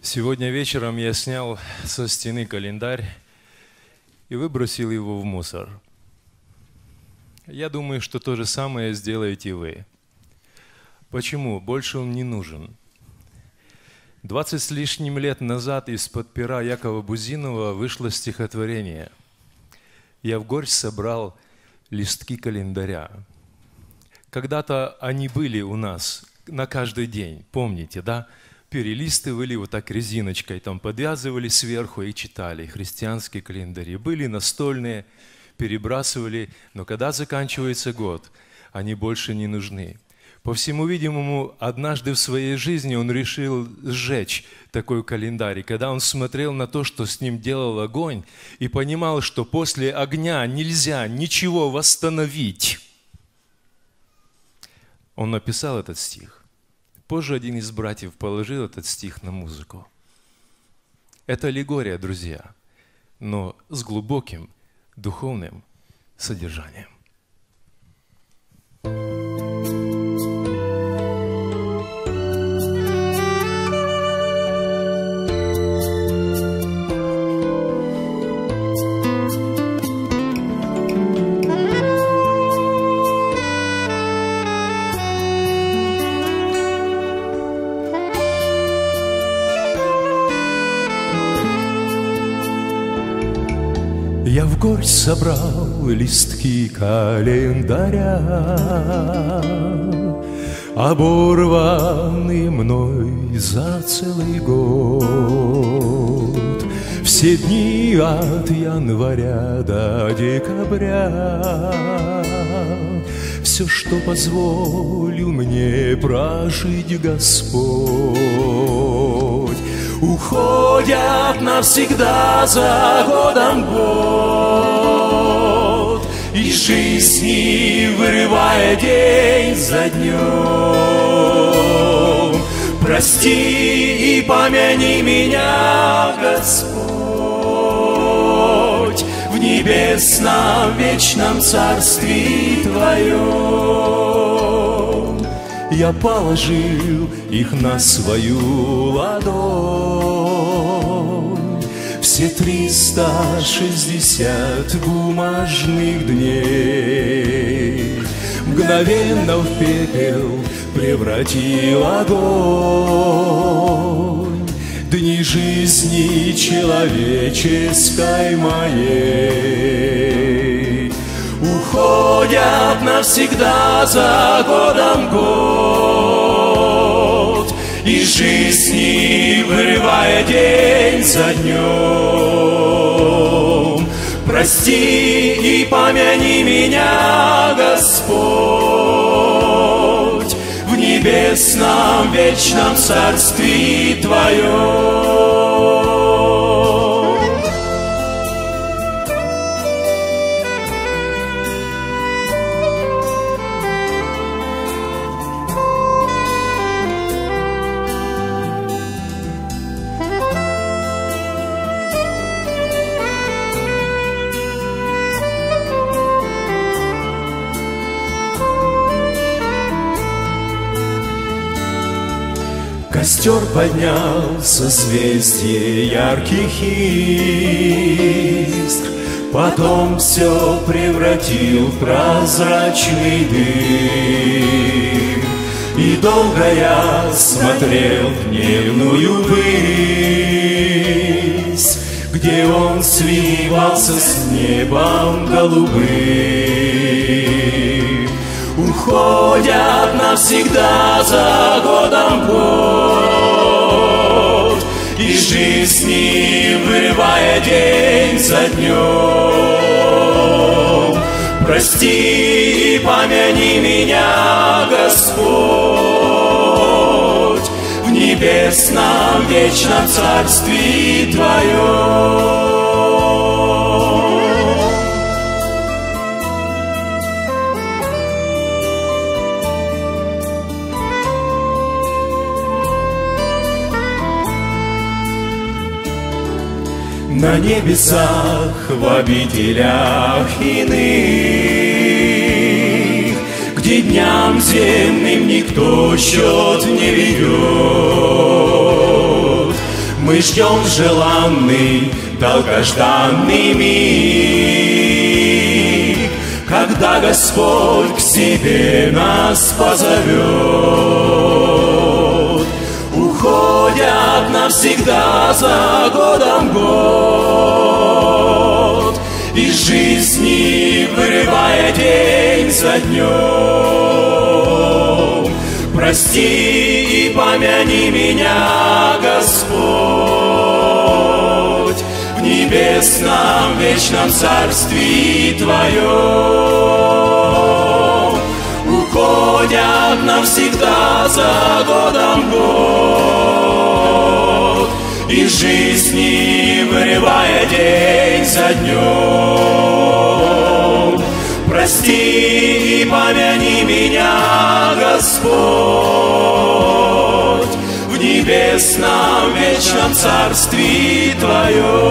Сегодня вечером я снял со стены календарь и выбросил его в мусор. Я думаю, что то же самое сделаете вы. Почему? Больше он не нужен. 20 с лишним лет назад из-под пера Якова Бузинова вышло стихотворение. Я вгорь собрал листки календаря. Когда-то они были у нас на каждый день, помните, да? Перелистывали вот так резиночкой, там подвязывали сверху и читали. Христианские календари были настольные, перебрасывали, но когда заканчивается год, они больше не нужны. По всему видимому, однажды в своей жизни он решил сжечь такой календарь. И когда он смотрел на то, что с ним делал огонь, и понимал, что после огня нельзя ничего восстановить, он написал этот стих. Позже один из братьев положил этот стих на музыку. Это аллегория, друзья, но с глубоким духовным содержанием. Я вгорь собрал листки календаря, оборванный мной за целый год. Все дни от января до декабря, все, что позволил мне прожить Господь, уходят навсегда за годом год, и жизни вырывая день за днем. Прости и помяни меня, Господь, в небесном вечном царстве Твоем. Я положил их на свою ладонь, все 360 бумажных дней мгновенно в пепел превратил огонь. Дни жизни человеческой моей уходят навсегда за годом год, и жизни вырывая день за днем. Прости и помяни меня, Господь, в небесном вечном царстве Твоем. Костер поднял созвездие ярких искр, потом все превратил в прозрачный дым. И долго я смотрел в дневную высь, где он сливался с небом голубым. Уходят навсегда за годом год, и жизни вырывая день за днем. Прости и помяни меня, Господь, в небесном вечном царстве Твоем. На небесах, в обителях иных, где дням земным никто счет не ведет, Мы ждем желанный, долгожданный миг, когда Господь к себе нас позовет. Уходят навсегда за годом год, из жизни вырывая день за днем. Прости и помяни меня, Господь, в небесном вечном царстве Твоем. Уходят навсегда за годом год, из жизни вырывая день за днем. Прости и помяни меня, Господь, в небесном вечном царстве Твоем.